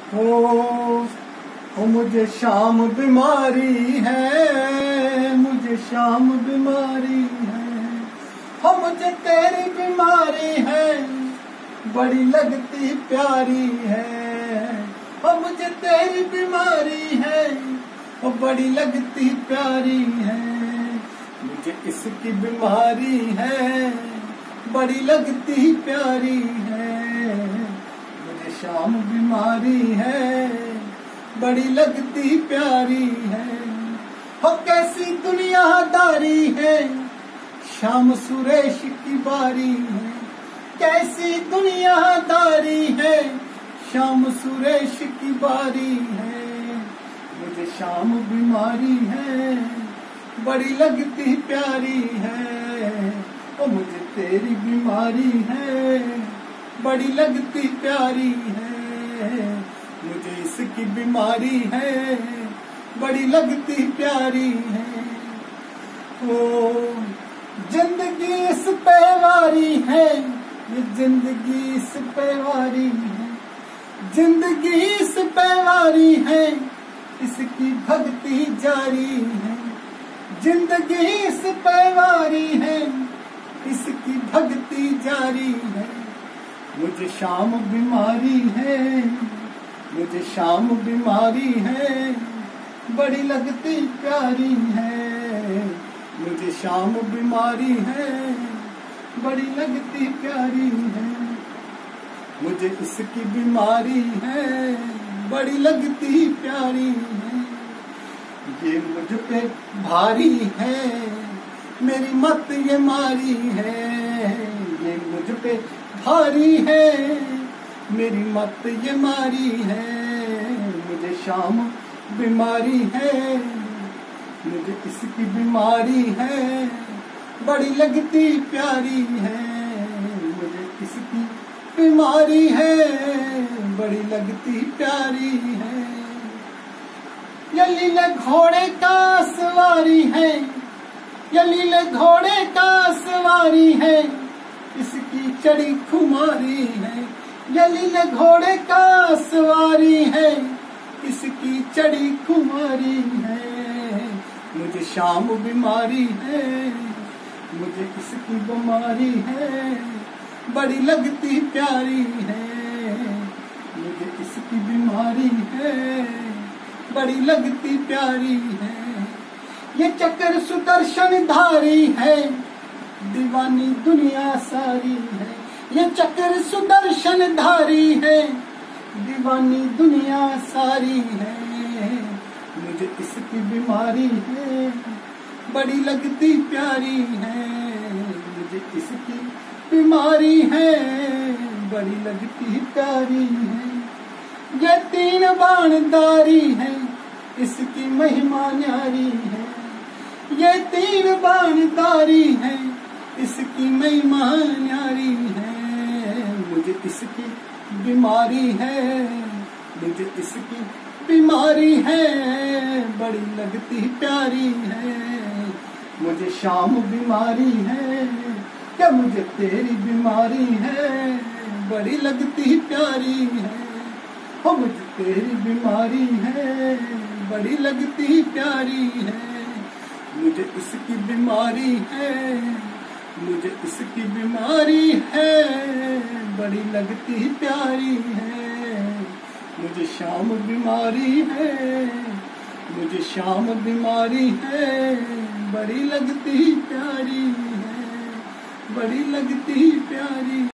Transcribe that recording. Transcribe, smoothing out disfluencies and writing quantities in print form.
ओ मुझे शाम बीमारी है, मुझे शाम बीमारी है। हो मुझे तेरी बीमारी है, बड़ी लगती प्यारी है। हो मुझे तेरी बीमारी है, वो बड़ी लगती प्यारी है। मुझे इसकी बीमारी है, बड़ी लगती प्यारी है। मुझे शाम बीमारी है, बड़ी लगती प्यारी है। हो कैसी दुनियादारी है, शाम सुरेश की बारी है। कैसी दुनियादारी है, शाम सुरेश की बारी है। मुझे शाम बीमारी है, बड़ी लगती प्यारी है। ओ मुझे तेरी बीमारी है, बड़ी लगती प्यारी है। मुझे इसकी बीमारी है, बड़ी लगती प्यारी है। ओ जिंदगी इस पे वारी है, ये जिंदगी इस पे वारी है। जिंदगी इस पे वारी है, इसकी भक्ति जारी है। जिंदगी इस पे वारी है, इसकी भक्ति जारी है। मुझे शाम बीमारी है, मुझे शाम बीमारी है, बड़ी लगती प्यारी है। मुझे शाम बीमारी है, बड़ी लगती प्यारी है। मुझे इसकी बीमारी है, बड़ी लगती प्यारी है। ये मुझ पे भारी है, मेरी मत ये मारी है। ये मुझ पे भारी है, मेरी मत ये मारी है। मुझे शाम बीमारी है, मुझे इसकी बीमारी है, बड़ी लगती प्यारी है। मुझे इसकी बीमारी है, बड़ी लगती प्यारी है। ये लीले घोड़े का सवारी है, ये लीले घोड़े का सवारी है, इसकी चढ़ी खुमारी है। ये लीले घोड़े का सवारी है, इसकी चढ़ी खुमारी है। मुझे शाम बीमारी है, मुझे इसकी बीमारी है, बड़ी लगती प्यारी है। मुझे इसकी बीमारी है, बड़ी लगती प्यारी है। ये चक्र सुदर्शन धारी है, दीवानी दुनिया सारी है। ये चक्र सुदर्शन धारी है, दीवानी दुनिया सारी है। मुझे इसकी बीमारी है, बड़ी लगती प्यारी है। मुझे इसकी बीमारी है, बड़ी लगती प्यारी है। ये तीन बाणधारी है, इसकी महिमा न्यारी है। ये तीन बाणधारी है, इसकी महिमा न्यारी है। मुझे इसकी बीमारी है, मुझे इसकी बीमारी है, बड़ी लगती प्यारी है। मुझे शाम बीमारी है, क्या मुझे तेरी बीमारी है, बड़ी लगती प्यारी है। हो मुझे तेरी बीमारी है, बड़ी लगती प्यारी है। मुझे इसकी बीमारी है, मुझे इसकी बीमारी है, बड़ी लगती प्यारी है। मुझे शाम बीमारी है, मुझे शाम बीमारी है, बड़ी लगती प्यारी है, बड़ी लगती प्यारी।